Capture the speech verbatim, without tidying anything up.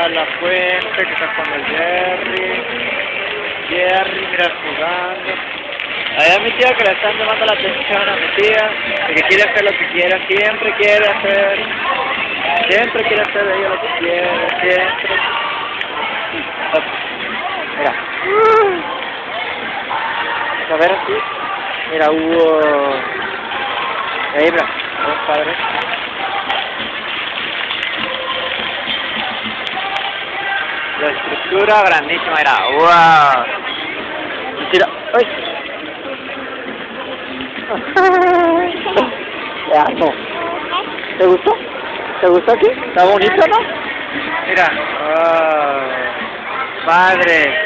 está la fuente que está con el Jerry. Jerry, mira, jugando. Allá mi tía que le están llamando la atención a mi tía, de que quiere hacer lo que quiera, siempre quiere hacer, siempre quiere hacer de ella lo que quiere, siempre. Mira. A ver aquí. Mira, hubo... Ahí, mira, es padre. La estructura grandísima, era, wow. Mira, ¡ay! Ya, no. ¿Te gustó? ¿Te gustó aquí? Está bonito, ¿no? Mira, oh, padre.